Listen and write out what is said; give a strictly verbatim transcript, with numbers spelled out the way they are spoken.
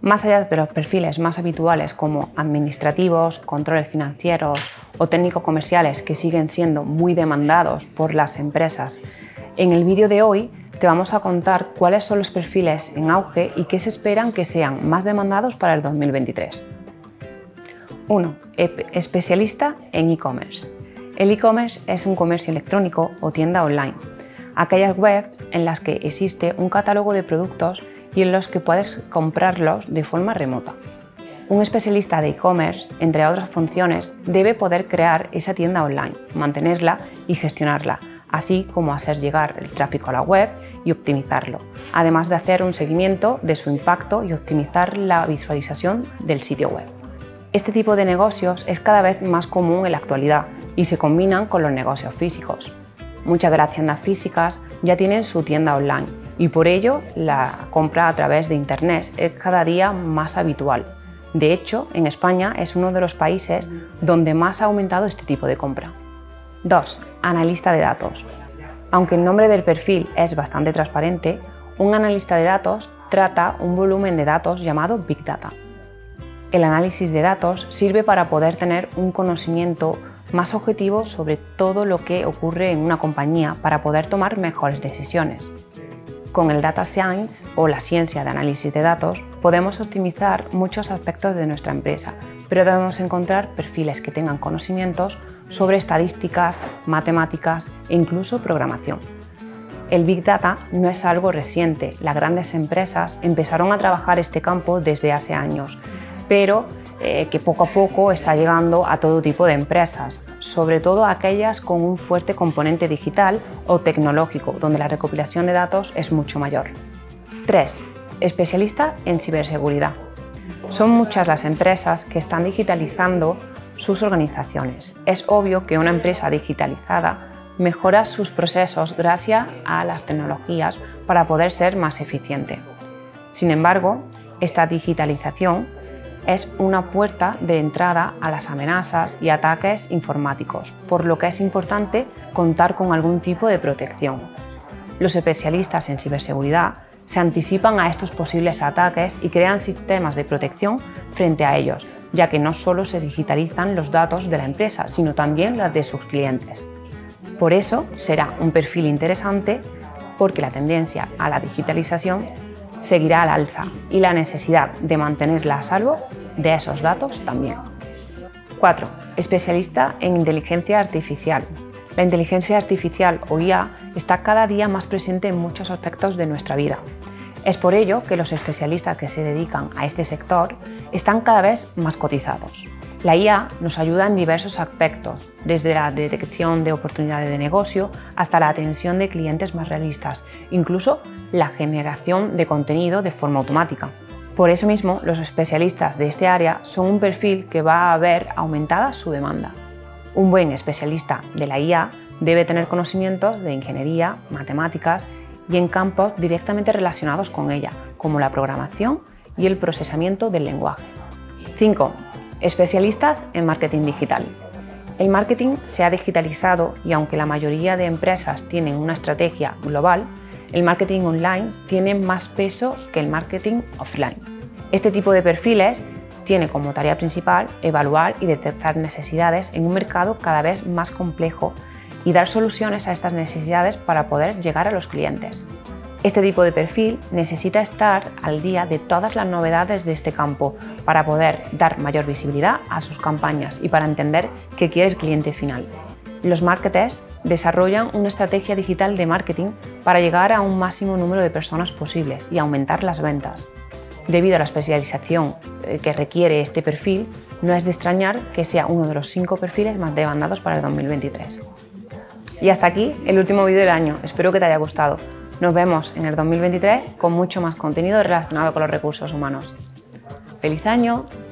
Más allá de los perfiles más habituales como administrativos, controles financieros o técnicos comerciales que siguen siendo muy demandados por las empresas, en el vídeo de hoy te vamos a contar cuáles son los perfiles en auge y qué se esperan que sean más demandados para el dos mil veintitrés. uno. Especialista en e-commerce. El e-commerce es un comercio electrónico o tienda online, aquellas webs en las que existe un catálogo de productos y en los que puedes comprarlos de forma remota. Un especialista de e-commerce, entre otras funciones, debe poder crear esa tienda online, mantenerla y gestionarla, así como hacer llegar el tráfico a la web y optimizarlo, además de hacer un seguimiento de su impacto y optimizar la visualización del sitio web. Este tipo de negocios es cada vez más común en la actualidad y se combinan con los negocios físicos. Muchas de las tiendas físicas ya tienen su tienda online y por ello la compra a través de Internet es cada día más habitual. De hecho, en España es uno de los países donde más ha aumentado este tipo de compra. dos. Analista de datos. Aunque el nombre del perfil es bastante transparente, un analista de datos trata un volumen de datos llamado Big Data. El análisis de datos sirve para poder tener un conocimiento más objetivo sobre todo lo que ocurre en una compañía para poder tomar mejores decisiones. Con el Data Science o la ciencia de análisis de datos podemos optimizar muchos aspectos de nuestra empresa, pero debemos encontrar perfiles que tengan conocimientos sobre estadísticas, matemáticas e incluso programación. El Big Data no es algo reciente, las grandes empresas empezaron a trabajar este campo desde hace años, pero eh, que poco a poco está llegando a todo tipo de empresas, sobre todo a aquellas con un fuerte componente digital o tecnológico, donde la recopilación de datos es mucho mayor. tres. Especialista en ciberseguridad. Son muchas las empresas que están digitalizando sus organizaciones. Es obvio que una empresa digitalizada mejora sus procesos gracias a las tecnologías para poder ser más eficiente. Sin embargo, esta digitalización es una puerta de entrada a las amenazas y ataques informáticos, por lo que es importante contar con algún tipo de protección. Los especialistas en ciberseguridad se anticipan a estos posibles ataques y crean sistemas de protección frente a ellos, ya que no solo se digitalizan los datos de la empresa, sino también los de sus clientes. Por eso será un perfil interesante porque la tendencia a la digitalización seguirá al alza y la necesidad de mantenerla a salvo de esos datos también. cuatro. Especialista en inteligencia artificial. La inteligencia artificial o I A está cada día más presente en muchos aspectos de nuestra vida. Es por ello que los especialistas que se dedican a este sector están cada vez más cotizados. La I A nos ayuda en diversos aspectos, desde la detección de oportunidades de negocio hasta la atención de clientes más realistas, incluso la generación de contenido de forma automática. Por eso mismo, los especialistas de este área son un perfil que va a ver aumentada su demanda. Un buen especialista de la I A debe tener conocimientos de ingeniería, matemáticas y en campos directamente relacionados con ella, como la programación y el procesamiento del lenguaje. cinco. Especialistas en marketing digital. El marketing se ha digitalizado y aunque la mayoría de empresas tienen una estrategia global, el marketing online tiene más peso que el marketing offline. Este tipo de perfiles tiene como tarea principal evaluar y detectar necesidades en un mercado cada vez más complejo y dar soluciones a estas necesidades para poder llegar a los clientes. Este tipo de perfil necesita estar al día de todas las novedades de este campo para poder dar mayor visibilidad a sus campañas y para entender qué quiere el cliente final. Los marketers desarrollan una estrategia digital de marketing para llegar a un máximo número de personas posibles y aumentar las ventas. Debido a la especialización que requiere este perfil, no es de extrañar que sea uno de los cinco perfiles más demandados para el dos mil veintitrés. Y hasta aquí el último vídeo del año, espero que te haya gustado. Nos vemos en el dos mil veintitrés con mucho más contenido relacionado con los recursos humanos. ¡Feliz año!